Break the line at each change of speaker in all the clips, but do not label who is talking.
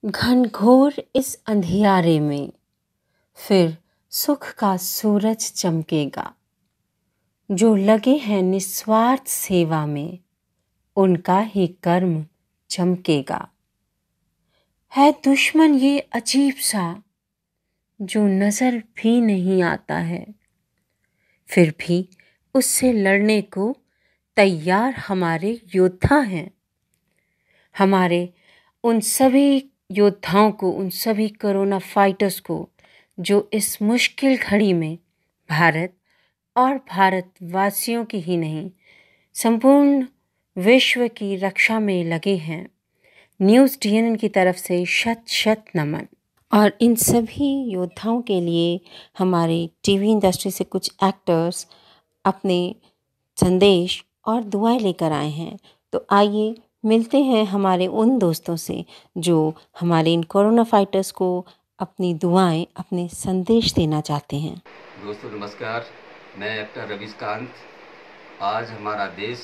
घनघोर इस अंधियारे में फिर सुख का सूरज चमकेगा। जो लगे हैं निस्वार्थ सेवा में, उनका ही कर्म चमकेगा। है दुश्मन ये अजीब सा, जो नजर भी नहीं आता है, फिर भी उससे लड़ने को तैयार हमारे योद्धा हैं। हमारे उन सभी योद्धाओं को, उन सभी कोरोना फाइटर्स को जो इस मुश्किल घड़ी में भारत और भारतवासियों की ही नहीं, संपूर्ण विश्व की रक्षा में लगे हैं, न्यूज़ डीएनएन की तरफ से शत शत नमन। और इन सभी योद्धाओं के लिए हमारे टीवी इंडस्ट्री से कुछ एक्टर्स अपने संदेश और दुआएं लेकर आए हैं। तो आइए मिलते हैं हमारे उन दोस्तों से जो हमारे इन कोरोना फाइटर्स को अपनी दुआएं, अपने संदेश देना चाहते हैं।
दोस्तों नमस्कार, मैं एक्टर रविकांत। आज हमारा देश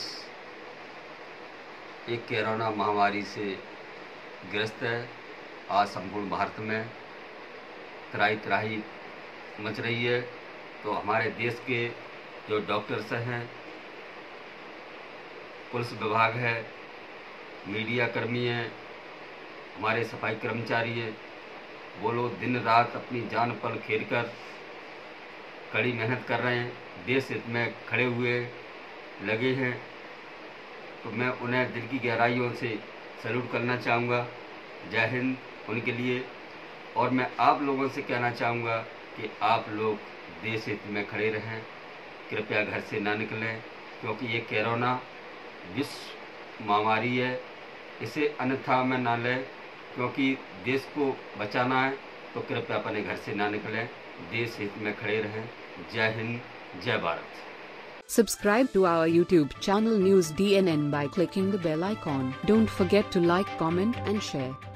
एक कोरोना महामारी से ग्रस्त है। आज संपूर्ण भारत में त्राही त्राही मच रही है। तो हमारे देश के जो डॉक्टर्स हैं, पुलिस विभाग है, मीडिया कर्मी हैं, हमारे सफाई कर्मचारी हैं, वो लोग दिन रात अपनी जान पर खेल कर कड़ी मेहनत कर रहे हैं, देश हित में खड़े हुए लगे हैं। तो मैं उन्हें दिल की गहराइयों से सैल्यूट करना चाहूँगा। जय हिंद उनके लिए। और मैं आप लोगों से कहना चाहूँगा कि आप लोग देश हित में खड़े रहें, कृपया घर से ना निकलें, क्योंकि ये कोरोना विश्व महामारी है। इसे अन्यथा में ना लें, क्योंकि देश को बचाना है। तो कृपया अपने घर से ना निकलें, देश हित में खड़े रहें। जय हिंद, जय Bharat.
Subscribe to our YouTube channel News DNN by clicking the bell icon. Don't forget to like, comment and share.